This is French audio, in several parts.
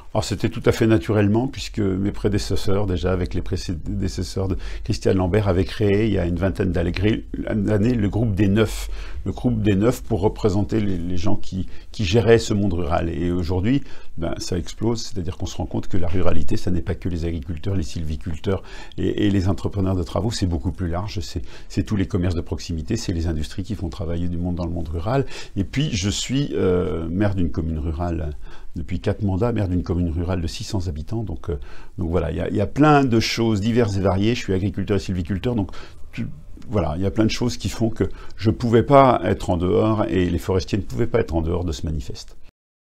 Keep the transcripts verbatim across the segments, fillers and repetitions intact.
Alors c'était tout à fait naturellement, puisque mes prédécesseurs, déjà avec les prédécesseurs de Christiane Lambert, avaient créé il y a une vingtaine d'années le groupe des Neufs, le groupe des Neufs pour représenter les, les gens qui, qui géraient ce monde rural. Et aujourd'hui, ben, ça explose, c'est-à-dire qu'on se rend compte que la ruralité, ça n'est pas que les agriculteurs, les sylviculteurs et, et les entrepreneurs de travaux, c'est beaucoup plus large, c'est tous les commerces de proximité, c'est les industries qui font travailler du monde dans le monde rural. Et puis je suis euh, maire d'une commune rurale depuis quatre mandats, maire d'une commune rurale de six cents habitants. Donc, euh, donc voilà, il y, y a plein de choses diverses et variées. Je suis agriculteur et sylviculteur, donc tu, voilà, il y a plein de choses qui font que je ne pouvais pas être en dehors et les forestiers ne pouvaient pas être en dehors de ce manifeste.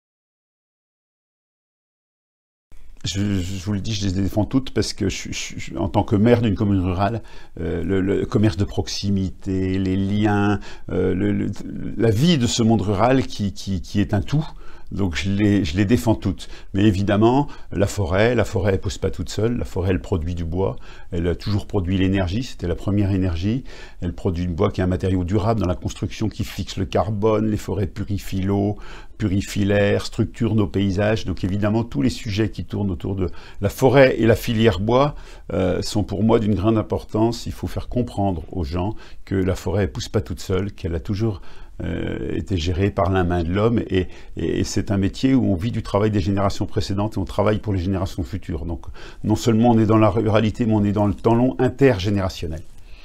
Je, je vous le dis, je les défends toutes parce que je, je, en tant que maire d'une commune rurale, euh, le, le commerce de proximité, les liens, euh, le, le, la vie de ce monde rural qui, qui, qui est un tout. Donc je les, je les défends toutes. Mais évidemment, la forêt, la forêt elle ne pousse pas toute seule. La forêt, elle produit du bois. Elle a toujours produit l'énergie. C'était la première énergie. Elle produit du bois qui est un matériau durable dans la construction qui fixe le carbone. Les forêts purifient l'eau, purifient l'air, structurent nos paysages. Donc évidemment, tous les sujets qui tournent autour de la forêt et la filière bois euh, sont pour moi d'une grande importance. Il faut faire comprendre aux gens que la forêt ne pousse pas toute seule, qu'elle a toujours Euh, été géré par la main de l'homme et, et c'est un métier où on vit du travail des générations précédentes et on travaille pour les générations futures. Donc non seulement on est dans la ruralité, mais on est dans le temps long intergénérationnel.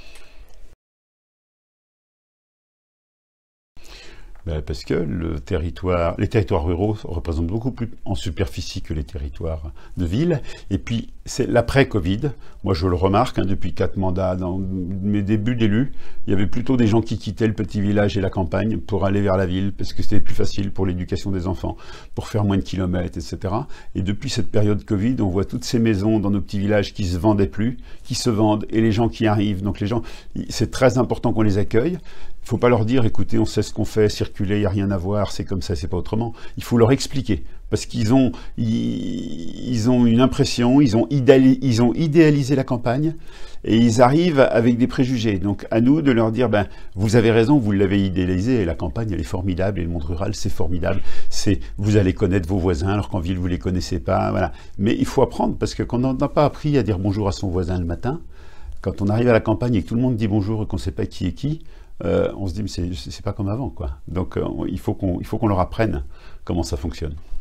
Ben parce que le territoire, les territoires ruraux représentent beaucoup plus en superficie que les territoires de ville. Et puis, c'est l'après-Covid. Moi, je le remarque, hein, depuis quatre mandats, dans mes débuts d'élu, il y avait plutôt des gens qui quittaient le petit village et la campagne pour aller vers la ville, parce que c'était plus facile pour l'éducation des enfants, pour faire moins de kilomètres, et cetera. Et depuis cette période Covid, on voit toutes ces maisons dans nos petits villages qui se vendaient plus, qui se vendent, et les gens qui arrivent. Donc les gens, c'est très important qu'on les accueille. Il ne faut pas leur dire, écoutez, on sait ce qu'on fait, circuler, il n'y a rien à voir, c'est comme ça, c'est pas autrement. Il faut leur expliquer, parce qu'ils ont, ils, ils ont une impression, ils ont, idéalisé, ils ont idéalisé la campagne, et ils arrivent avec des préjugés. Donc à nous de leur dire, ben, vous avez raison, vous l'avez idéalisé, et la campagne, elle est formidable, et le monde rural, c'est formidable. C'est, vous allez connaître vos voisins, alors qu'en ville, vous ne les connaissez pas, voilà. Mais il faut apprendre, parce que quand on n'a pas appris à dire bonjour à son voisin le matin, quand on arrive à la campagne et que tout le monde dit bonjour et qu'on ne sait pas qui est qui, Euh, on se dit mais c'est pas comme avant quoi. Donc euh, il faut qu'on il faut qu'on leur apprenne comment ça fonctionne.